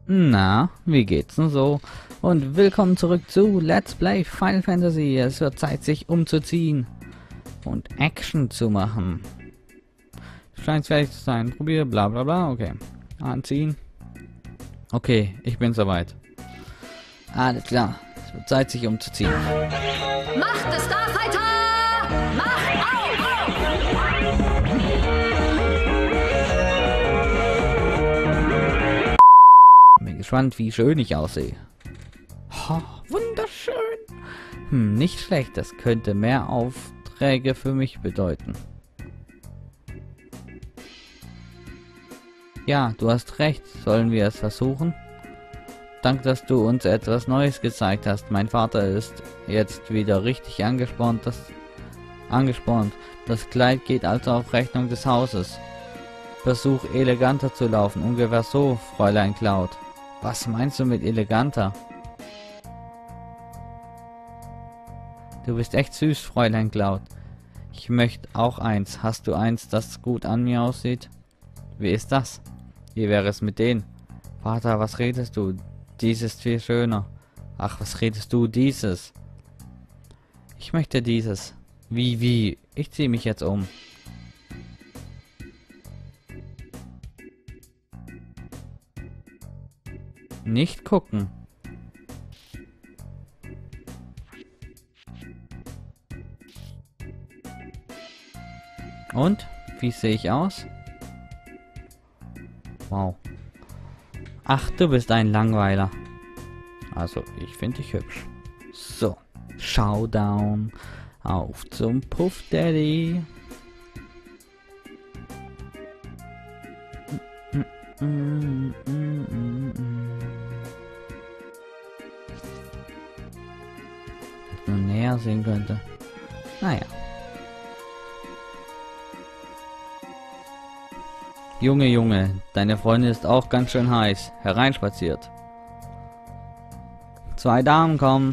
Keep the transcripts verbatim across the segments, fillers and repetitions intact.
Na, wie geht's denn so? Und willkommen zurück zu Let's Play Final Fantasy. Es wird Zeit, sich umzuziehen und Action zu machen. Scheint fertig zu sein. Probier, bla bla bla. Okay. Anziehen. Okay, ich bin soweit. Alles klar. Es wird Zeit, sich umzuziehen. Macht es, Starfighter! Macht auf! Bin gespannt, wie schön ich aussehe. Oh, wunderschön. Hm, nicht schlecht. Das könnte mehr Aufträge für mich bedeuten. Ja, du hast recht. Sollen wir es versuchen? Danke, dass du uns etwas Neues gezeigt hast. Mein Vater ist jetzt wieder richtig angespornt. Das, angespornt. Das Kleid geht also auf Rechnung des Hauses. Versuch eleganter zu laufen. Ungefähr so, Fräulein Cloud. Was meinst du mit eleganter? Du bist echt süß, Fräulein Cloud. Ich möchte auch eins. Hast du eins, das gut an mir aussieht? Wie ist das? Wie wäre es mit denen? Vater, was redest du? Dies ist viel schöner. Ach, was redest du? Dieses. Ich möchte dieses. Wie, wie? Ich ziehe mich jetzt um. Nicht gucken. Und? Wie sehe ich aus? Wow. Ach, du bist ein Langweiler. Also, ich finde dich hübsch. So. Showdown. Auf zum Puff Daddy. Mm, mm, mm, mm, mm. Wenn man näher sehen könnte. Naja. Junge, Junge, deine Freundin ist auch ganz schön heiß. Hereinspaziert. Zwei Damen kommen.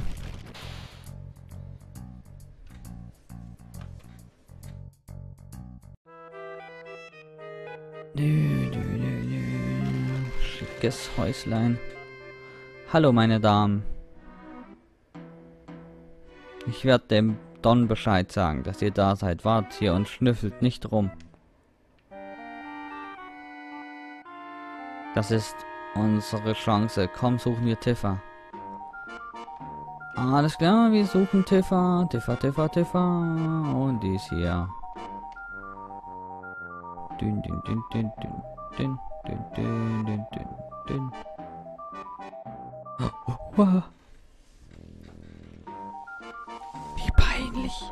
Dü, dü, dü, dü. Schickes Häuslein. Hallo, meine Damen. Ich werde dem Don Bescheid sagen, dass ihr da seid. Wart hier und schnüffelt nicht rum. Das ist unsere Chance. Komm, suchen wir Tifa. Alles klar, wir suchen Tifa. Tifa, Tifa, Tifa. Und die ist hier. Dün, dün, dün, dün, dün, dün, dün, dün, dün, dün, dün. Oh, oh, wow. Wie peinlich.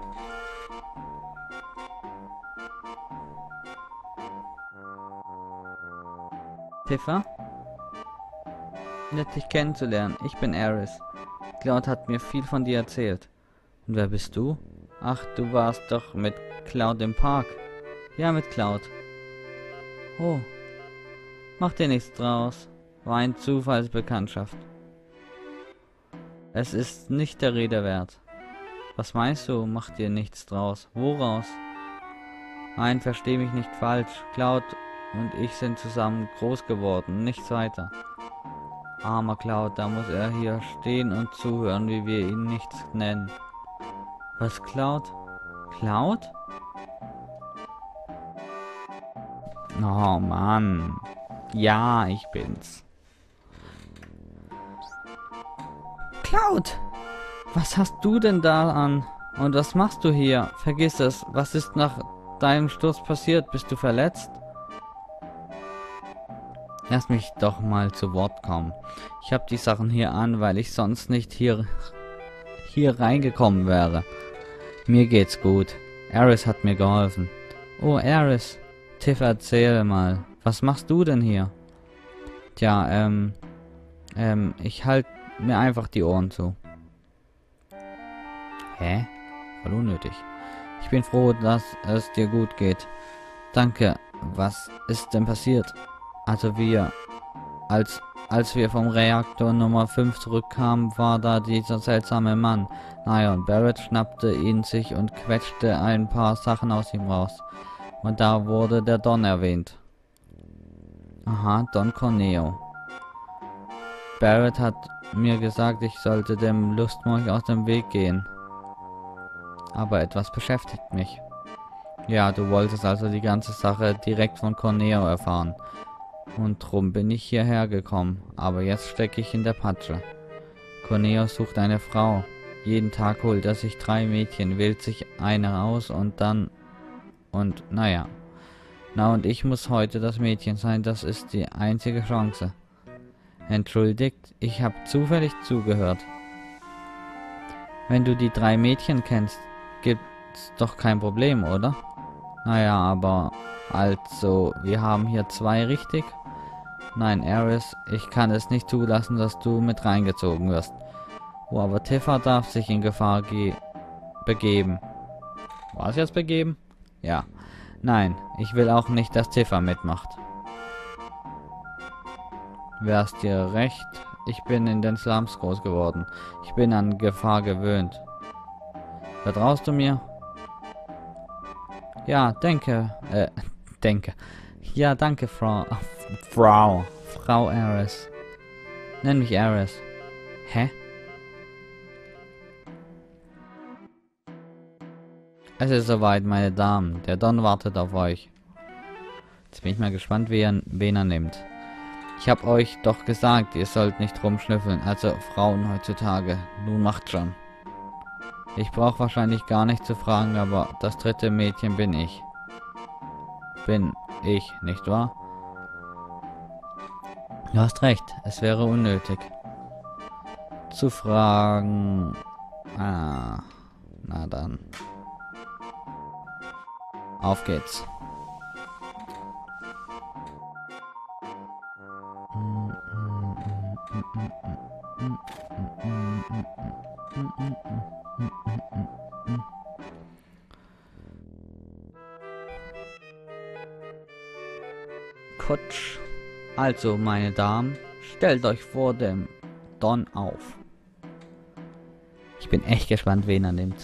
Tifa? Nett dich kennenzulernen. Ich bin Aeris. Cloud hat mir viel von dir erzählt. Und wer bist du? Ach, du warst doch mit Cloud im Park. Ja, mit Cloud. Oh. Mach dir nichts draus. War eine Zufallsbekanntschaft. Es ist nicht der Rede wert. Was meinst du? Mach dir nichts draus. Woraus? Nein, versteh mich nicht falsch. Cloud und ich sind zusammen groß geworden, nichts weiter. Armer Cloud, da muss er hier stehen und zuhören, wie wir ihn nichts nennen. Was, Cloud? Cloud? Oh Mann. Ja, ich bin's. Cloud! Was hast du denn da an? Und was machst du hier? Vergiss es. Was ist nach deinem Sturz passiert? Bist du verletzt? Lass mich doch mal zu Wort kommen. Ich habe die Sachen hier an, weil ich sonst nicht hier hier reingekommen wäre. Mir geht's gut. Aeris hat mir geholfen. Oh, Aeris. Tiff, erzähl mal. Was machst du denn hier? Tja, ähm... Ähm, ich halt mir einfach die Ohren zu. Hä? Voll unnötig. Ich bin froh, dass es dir gut geht. Danke. Was ist denn passiert? Also wir, als, als wir vom Reaktor Nummer fünf zurückkamen, war da dieser seltsame Mann. Naja, und Barrett schnappte ihn sich und quetschte ein paar Sachen aus ihm raus. Und da wurde der Don erwähnt. Aha, Don Corneo. Barrett hat mir gesagt, ich sollte dem Lustmolch aus dem Weg gehen. Aber etwas beschäftigt mich. Ja, du wolltest also die ganze Sache direkt von Corneo erfahren. Und drum bin ich hierher gekommen. Aber jetzt stecke ich in der Patsche. Corneo sucht eine Frau. Jeden Tag holt er sich drei Mädchen, wählt sich eine aus und dann... Und naja. Na und ich muss heute das Mädchen sein, das ist die einzige Chance. Entschuldigt, ich habe zufällig zugehört. Wenn du die drei Mädchen kennst, gibt's doch kein Problem, oder? Naja, aber... Also, wir haben hier zwei, richtig? Nein, Ares, ich kann es nicht zulassen, dass du mit reingezogen wirst. Oh, aber Tifa darf sich in Gefahr ge begeben. Was jetzt begeben? Ja. Nein, ich will auch nicht, dass Tifa mitmacht. Wärst dir recht, ich bin in den Slums groß geworden. Ich bin an Gefahr gewöhnt. Vertraust du mir? Ja, denke, äh, denke. Ja, danke, Frau, Frau, Frau Ares. Nenn mich Ares. Hä? Es ist soweit, meine Damen. Der Don wartet auf euch. Jetzt bin ich mal gespannt, wen, wen er nimmt. Ich habe euch doch gesagt, ihr sollt nicht rumschnüffeln. Also Frauen heutzutage. Nun macht schon. Ich brauche wahrscheinlich gar nicht zu fragen, aber das dritte Mädchen bin ich. Bin ich, nicht wahr? Du hast recht, es wäre unnötig zu fragen. Ah, na dann. Auf geht's. Kutsch. Also, meine Damen, stellt euch vor dem Don auf. Ich bin echt gespannt, wen er nimmt.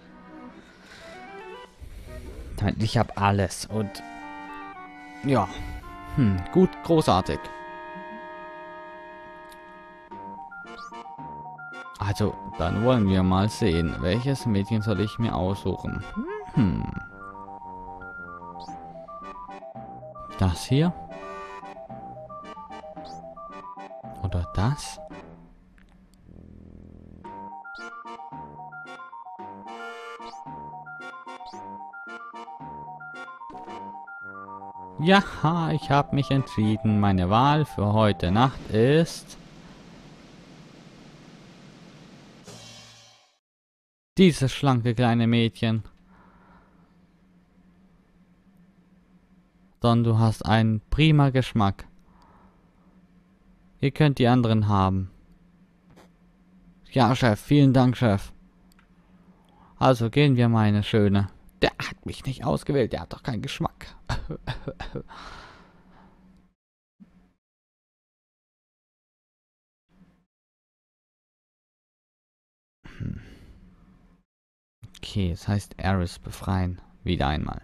Ich habe alles und ja, hm, gut, großartig. Also, dann wollen wir mal sehen, welches Mädchen soll ich mir aussuchen. Hm. Das hier? Oder das? Ja, ich habe mich entschieden. Meine Wahl für heute Nacht ist dieses schlanke kleine Mädchen. Don, du hast einen prima Geschmack. Ihr könnt die anderen haben. Ja, Chef, vielen Dank, Chef. Also gehen wir, meine Schöne. Der hat mich nicht ausgewählt, der hat doch keinen Geschmack. Okay, es heißt Ares befreien. Wieder einmal.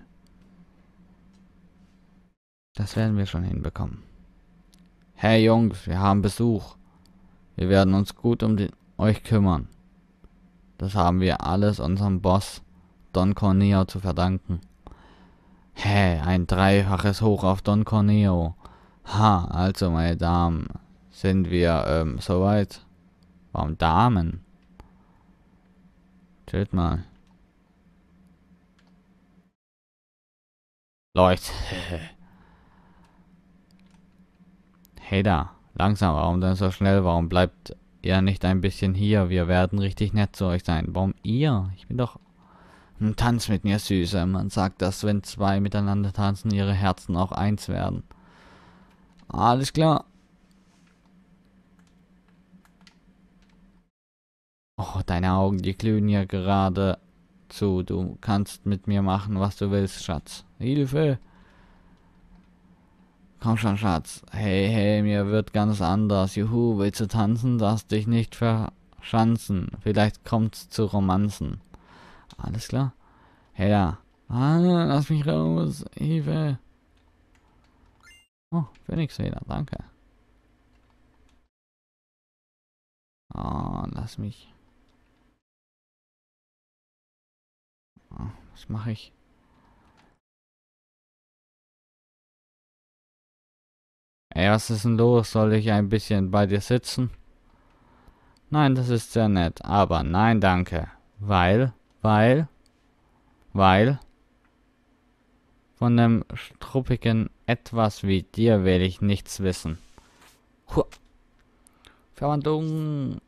Das werden wir schon hinbekommen. Hey Jungs, wir haben Besuch. Wir werden uns gut um die, euch kümmern. Das haben wir alles unserem Boss, Don Corneo, zu verdanken. Hä, hey, ein dreifaches Hoch auf Don Corneo. Ha, also meine Damen, sind wir ähm, soweit? Warum Damen? Chillt mal. Leute. Hey da, langsam, warum denn so schnell? Warum bleibt ihr nicht ein bisschen hier? Wir werden richtig nett zu euch sein. Warum ihr? Ich bin doch... Tanz mit mir, Süße. Man sagt, dass wenn zwei miteinander tanzen, ihre Herzen auch eins werden. Alles klar. Oh, deine Augen, die glühen ja gerade zu. Du kannst mit mir machen, was du willst, Schatz. Hilfe! Komm schon, Schatz. Hey, hey, mir wird ganz anders. Juhu, willst du tanzen? Darfst dich nicht verschanzen. Vielleicht kommt's zu Romanzen. Alles klar? Hey da. Ah, lass mich raus. Hilfe. Oh, Phoenix wieder. Danke. Oh, lass mich. Oh, was mache ich? Ey, was ist denn los? Soll ich ein bisschen bei dir sitzen? Nein, das ist sehr nett, aber nein, danke. Weil, weil, weil, von einem struppigen Etwas wie dir will ich nichts wissen. Huh. Verwandlung.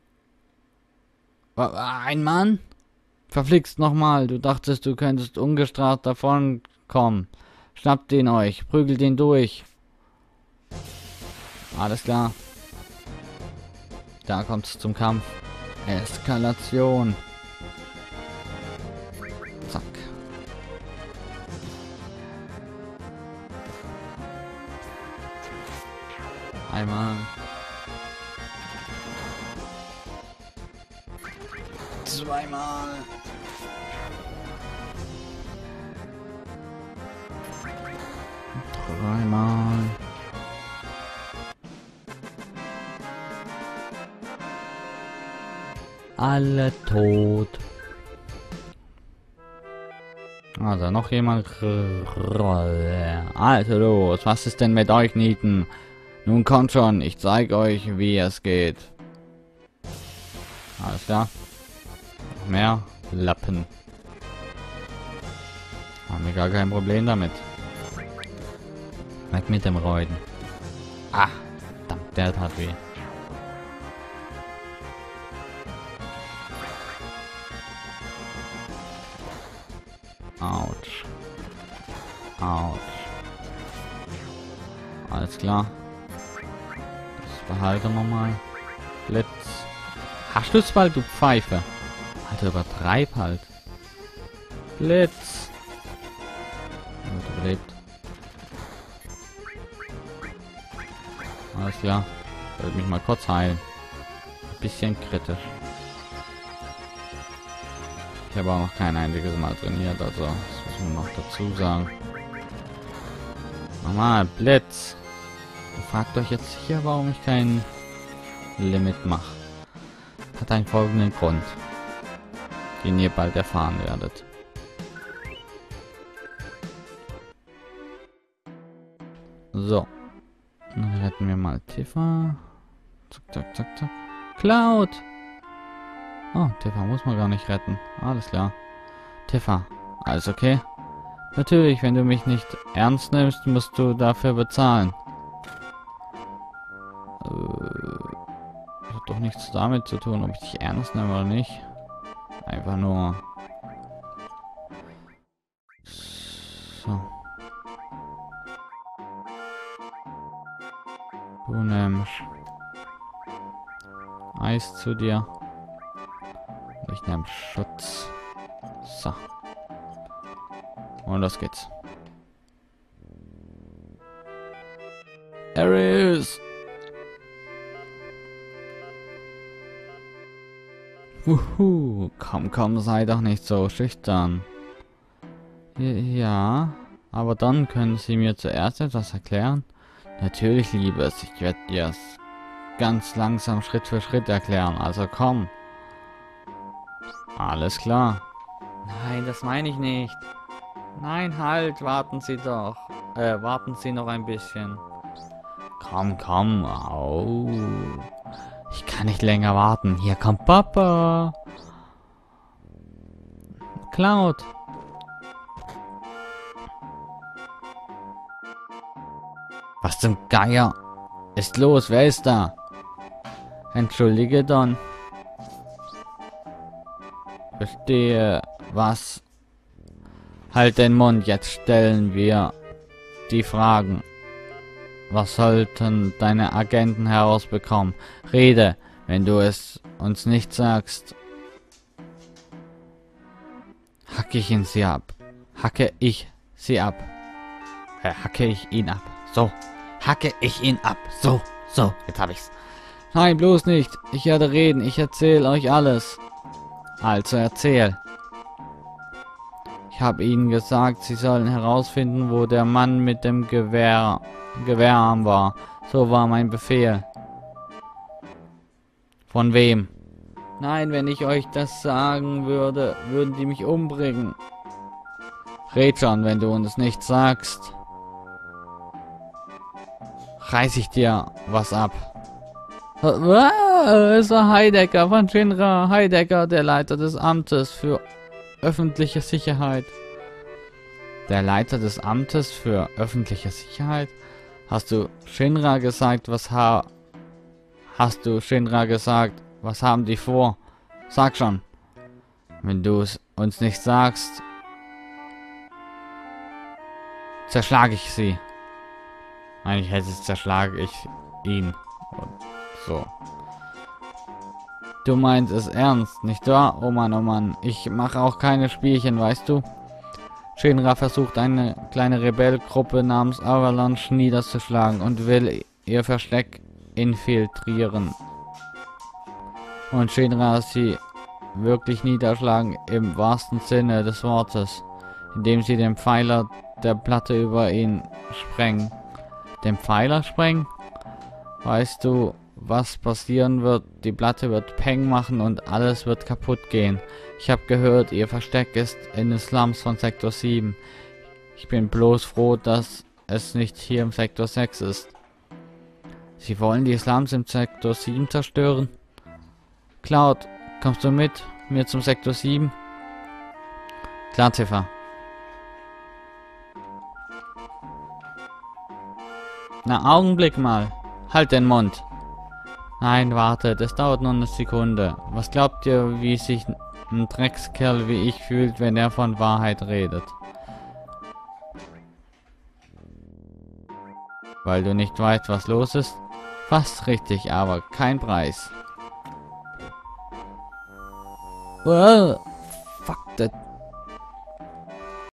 Ein Mann? Verflixt nochmal, du dachtest, du könntest ungestraft davon kommen. Schnappt ihn euch, prügelt ihn durch. Alles klar. Da kommt es zum Kampf. Eskalation. Zack. Einmal. Zweimal. Dreimal. Alle tot. Also noch jemand. Also los, was ist denn mit euch Nieten? Nun kommt schon, ich zeige euch, wie es geht. Alles klar. Noch mehr Lappen. Haben wir gar kein Problem damit. Weg mit dem Reuten. Ah, verdammt, der tat weh. Autsch. Autsch. Alles klar. Das behalte wir mal. Blitz. Hast du's bald, du Pfeife? Alter, übertreib halt. Blitz. Und überlebt. Alles klar. Ich will mich mal kurz heilen. Ein bisschen kritisch. Ich habe auch noch kein einziges Mal trainiert, also das muss man noch dazu sagen. Normal, Blitz. Ihr fragt euch jetzt hier, warum ich kein Limit mache. Hat einen folgenden Grund, den ihr bald erfahren werdet. So. Dann retten wir mal Tifa. Zack, zack, zack, zack. Cloud! Oh, Tifa muss man gar nicht retten. Alles klar. Tifa, alles okay? Natürlich, wenn du mich nicht ernst nimmst, musst du dafür bezahlen. Äh, hat doch nichts damit zu tun, ob ich dich ernst nehme oder nicht. Einfach nur... So. Du nimmst Eis zu dir. Ich nehme Schutz. So. Und los geht's. Ares! Wuhu. Komm, komm, sei doch nicht so schüchtern. Ja, aber dann können Sie mir zuerst etwas erklären? Natürlich, Liebes. Ich werde dir es ganz langsam Schritt für Schritt erklären. Also komm. Alles klar. Nein, das meine ich nicht. Nein, halt, warten Sie doch. Äh, warten Sie noch ein bisschen. Komm, komm. Au. Ich kann nicht länger warten. Hier kommt Papa. Cloud. Was zum Geier ist los? Wer ist da? Entschuldige, Don. Verstehe, was? Halt den Mund, jetzt stellen wir die Fragen. Was sollten deine Agenten herausbekommen? Rede, wenn du es uns nicht sagst. Hacke ich ihn sie ab. Hacke ich sie ab. Äh, hacke ich ihn ab. So. Hacke ich ihn ab. So. So. Jetzt hab ich's. Nein, bloß nicht. Ich werde reden. Ich erzähle euch alles. Also erzähl. Ich habe ihnen gesagt, sie sollen herausfinden, wo der Mann mit dem Gewehr, Gewehrarm war. So war mein Befehl. Von wem? Nein, wenn ich euch das sagen würde, würden die mich umbringen. Red schon, wenn du uns nichts sagst. Reiß ich dir was ab. Es war Heidecker von Shinra. Heidecker, der Leiter des Amtes für öffentliche Sicherheit. Der Leiter des Amtes für öffentliche Sicherheit? Hast du Shinra gesagt, was ha... Hast du Shinra gesagt, was haben die vor? Sag schon. Wenn du es uns nicht sagst, zerschlage ich sie. Eigentlich hätte es zerschlage ich ihn. Und so. Du meinst es ernst, nicht wahr? Oh Mann, oh Mann. Ich mache auch keine Spielchen, weißt du? Shinra versucht eine kleine Rebellgruppe namens Avalanche niederzuschlagen und will ihr Versteck infiltrieren. Und Shinra sie wirklich niederschlagen im wahrsten Sinne des Wortes, indem sie den Pfeiler der Platte über ihn sprengen. Den Pfeiler sprengen? Weißt du, was passieren wird? Die Platte wird Peng machen und alles wird kaputt gehen. Ich habe gehört, ihr Versteck ist in den Slums von Sektor sieben. Ich bin bloß froh, dass es nicht hier im Sektor sechs ist. Sie wollen die Slums im Sektor sieben zerstören? Cloud, kommst du mit mir zum Sektor sieben? Klar, Tifa. Na, Augenblick mal. Halt den Mund. Nein, warte, das dauert nur eine Sekunde. Was glaubt ihr, wie sich ein Dreckskerl wie ich fühlt, wenn er von Wahrheit redet? Weil du nicht weißt, was los ist? Fast richtig, aber kein Preis. Oh, fuck that.